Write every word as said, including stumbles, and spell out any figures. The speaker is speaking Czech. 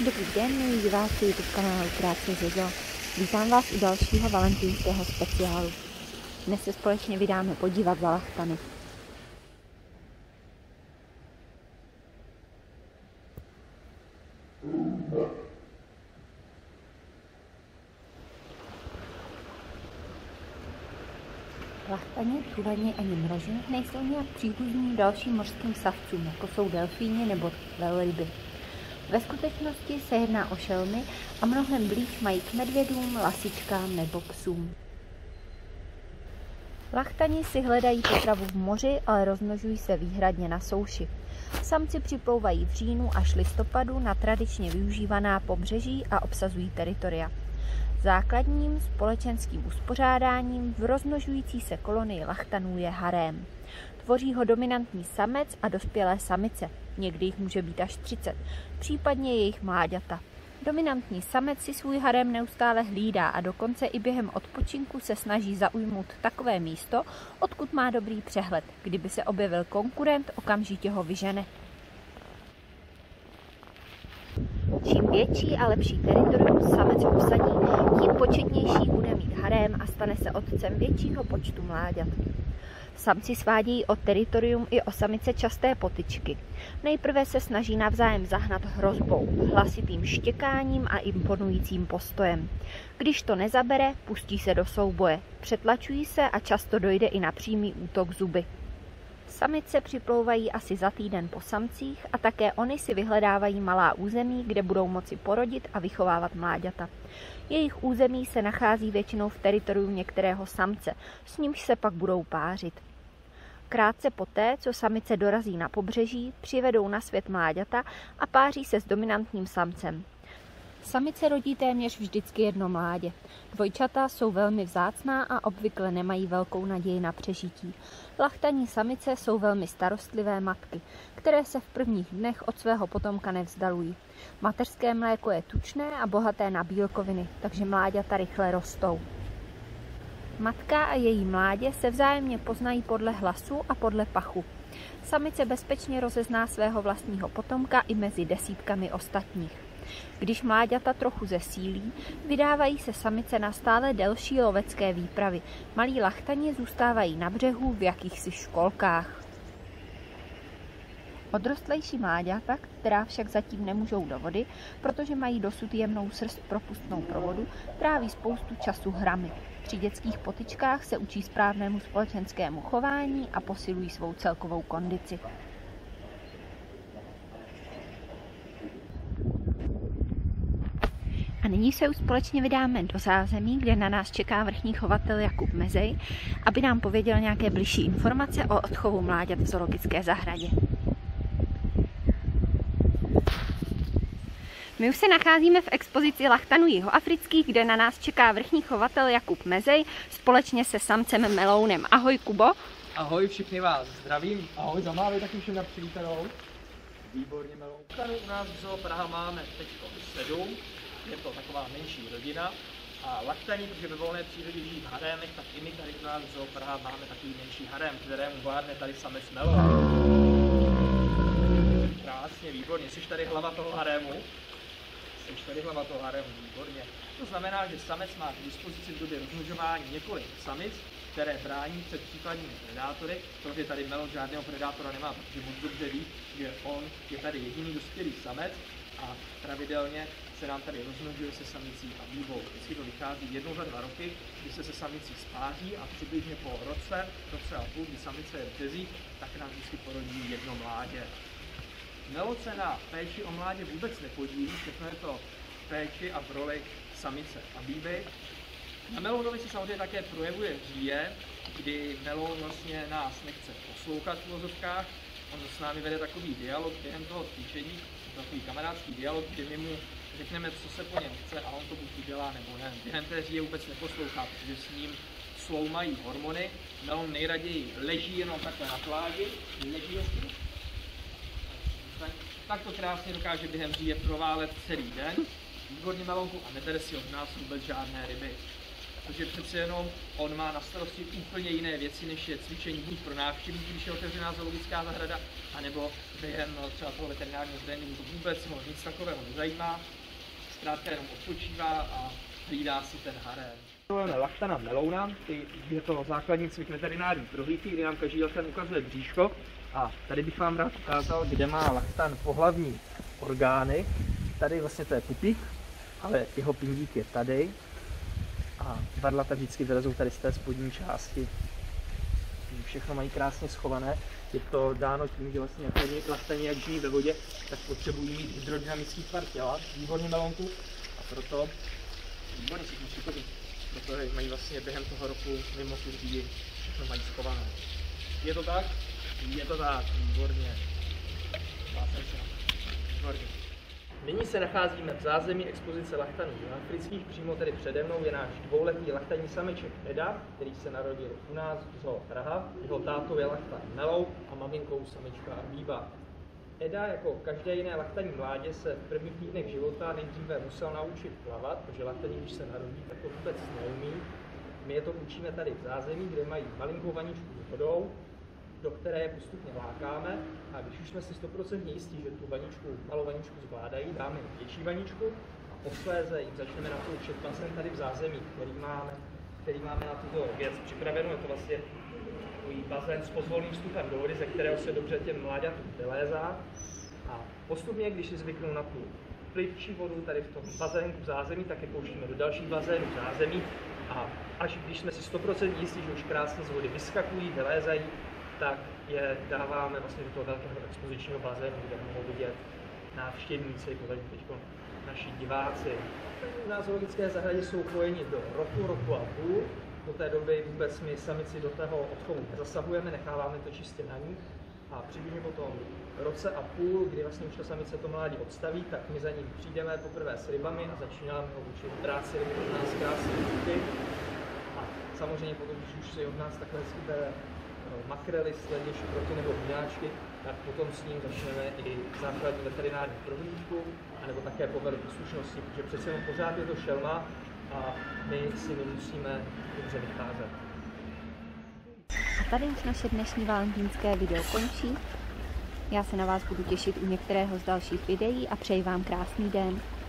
Dobrý den, milí diváci YouTube kanálu Krátce Zezo. Vítám vás u dalšího valentýnského speciálu. Dnes se společně vydáme podívat za lachtany. Lachtani, tuleni ani mroži nejsou nějak příbuzní dalším mořským savcům, jako jsou delfíni nebo velryby. Ve skutečnosti se jedná o šelmy a mnohem blíž mají k medvědům, lasičkám nebo psům. Lachtani si hledají potravu v moři, ale rozmnožují se výhradně na souši. Samci připlouvají v říjnu až listopadu na tradičně využívaná pobřeží a obsazují teritoria. Základním společenským uspořádáním v rozmnožující se kolonii lachtanů je harém. Tvoří ho dominantní samec a dospělé samice, někdy jich může být až třicet, případně jejich mláďata. Dominantní samec si svůj harém neustále hlídá a dokonce i během odpočinku se snaží zaujmout takové místo, odkud má dobrý přehled. Kdyby se objevil konkurent, okamžitě ho vyžene. Čím větší a lepší teritorium samec obsadí, tím početnější bude mít harém a stane se otcem většího počtu mláďat. Samci svádějí o teritorium i o samice časté potyčky. Nejprve se snaží navzájem zahnat hrozbou, hlasitým štěkáním a imponujícím postojem. Když to nezabere, pustí se do souboje, přetlačují se a často dojde i na přímý útok zuby. Samice připlouvají asi za týden po samcích a také oni si vyhledávají malá území, kde budou moci porodit a vychovávat mláďata. Jejich území se nachází většinou v teritoriu některého samce, s nímž se pak budou pářit. Krátce poté, co samice dorazí na pobřeží, přivedou na svět mláďata a páří se s dominantním samcem. Samice rodí téměř vždycky jedno mládě. Dvojčata jsou velmi vzácná a obvykle nemají velkou naději na přežití. Lachtani samice jsou velmi starostlivé matky, které se v prvních dnech od svého potomka nevzdalují. Mateřské mléko je tučné a bohaté na bílkoviny, takže mláďata rychle rostou. Matka a její mládě se vzájemně poznají podle hlasu a podle pachu. Samice bezpečně rozezná svého vlastního potomka i mezi desítkami ostatních. Když mláďata trochu zesílí, vydávají se samice na stále delší lovecké výpravy. Malí lachtani zůstávají na břehu v jakýchsi školkách. Odrostlejší mláďata, která však zatím nemůžou do vody, protože mají dosud jemnou srst propustnou pro vodu, tráví spoustu času hrami. Při dětských potyčkách se učí správnému společenskému chování a posilují svou celkovou kondici. A nyní se už společně vydáme do zázemí, kde na nás čeká vrchní chovatel Jakub Mezej, aby nám pověděl nějaké bližší informace o odchovu mláďat v zoologické zahradě. My už se nacházíme v expozici lachtanů jihoafrických, kde na nás čeká vrchní chovatel Jakub Mezej společně se samcem Melounem. Ahoj, Kubo. Ahoj, všichni vás zdravím. Ahoj, zamávej taky všem na přivítanou. Výborně, Meloun. Lachtanů u nás v Zoo Praha máme teď sedm. Je to taková menší rodina a lachtani, protože ve volné přírodě žijí v harémech, tak i my tady u nás v Zoo Praha máme takový menší harém, kterému vládne tady samec Meloun. Krásně, výborně. Jsi tady hlava toho harému? Jsi tady hlava toho harému, výborně. To znamená, že samec má k dispozici v době rozmnožování několik samic, které brání před případnými predátory, protože tady Meloun žádného predátora nemá, protože moc dobře ví, že on je tady jediný dospělý samec a pravidelně se nám tady rozmnožuje se samicí a bíbou. Vždycky to vychází jednou za dva roky, kdy se se samicí spáří a přibližně po roce, roce a půl, kdy samice je v březích, tak nám vždycky porodí jedno mládě. Meloun se na péči o mládě vůbec nepodílí, všechno je to v péči a v roli samice a bíby. Na Melounovi se samozřejmě také projevuje říje, kdy Meloun vlastně nás nechce poslouchat v uvozovkách. On s námi vede takový dialog během toho cvičení, takový kamarádský dialog, kdy my mu řekneme, co se po něm chce a on to buď udělá nebo ne. Během té říje vůbec neposlouchá, protože s ním sloumají hormony. Meloun nejraději leží jenom takhle na pláži, leží hezky. Tak to krásně dokáže během říje proválet celý den. Výborně Melounku a nebere si od nás vůbec žádné ryby. protože přece jenom on má na starosti úplně jiné věci, než je cvičení buď pro návštěvníky, když je otevřená zoologická zahrada, anebo během no, třeba toho veterinárního tréninku vůbec ho nic takového nezajímá, zkrátka jenom odpočívá a hlídá si ten harém. Máme lachtana melouna, je to základní cvik veterinární prohlídky, kdy nám každý lachtan ukazuje bříško. A tady bych vám rád ukázal, kde má lachtan pohlavní orgány. Tady vlastně to je pupík, ale jeho pindík je tady. A varlata vždycky vylezou tady z té spodní části. Všechno mají krásně schované. Je to dáno tím, že vlastně lachtani, jak žijí ve vodě, tak potřebují mít hydrodynamický tvar těla, výborně melonku. A proto, výborně si tím přichodí, protože mají vlastně během toho roku mimo tu říji, všechno mají schované. Je to tak? Je to tak, výborně. Výborně. Nyní se nacházíme v zázemí expozice lachtanů jihoafrických. Přímo tedy přede mnou je náš dvouletý lachtanní sameček Eda, který se narodil u nás v zoo Praha. Jeho tátou je lachtan Melou a maminkou samička Bíba. Eda, jako každé jiné lachtanní mládě, se v prvních týdnech života nejdříve musel naučit plavat, protože lachtaní, když se narodí, tak to vůbec neumí. My je to učíme tady v zázemí, kde mají malinkou vaničku s vodou, do které je postupně lákáme, a když už jsme si sto procent jistí, že tu vaničku, malou vaničku zvládají, dáme jim větší vaničku a posléze jim začneme napouštět basen tady v zázemí, který máme, který máme na tuto věc připraveno. Je to vlastně takový bazén s pozvolným vstupem do vody, ze kterého se dobře těm mláďatům vylézá. A postupně, když si zvyknou na tu plivčí vodu tady v tom bazénku v zázemí, tak je pouštíme do dalších bazénů v zázemí. A až když jsme si sto procent jistí, že už krásně z vody vyskakují, vylézají, tak je dáváme vlastně do toho velkého expozičního bazénu, kde mohou vidět návštěvníci, to teď naši diváci. Na zoologické zahradě jsou kojeni do roku, roku a půl. Do té doby vůbec my samici do toho odchovu nezasahujeme, necháváme to čistě na nich. A přibližně po tom roce a půl, kdy vlastně už ta samice to mládí odstaví, tak my za ním přijdeme poprvé s rybami a začínáme ho učit brát si ryby od nás krásné ruky. A samozřejmě potom, když už si od nás takhle hezky bere makrely, sledě, šproty nebo vínáčky, tak potom s ním začneme i základní veterinární prohlídku, anebo také povel poslušnosti, protože přece jenom pořád je to šelma a my si nemusíme dobře vycházet. A tady už naše dnešní valentínské video končí. Já se na vás budu těšit u některého z dalších videí a přeji vám krásný den.